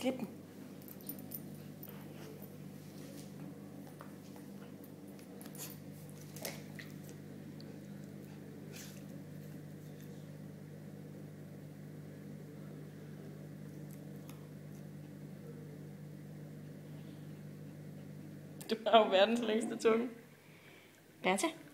Klip den. Du har jo verdens længste tunge. Bertha.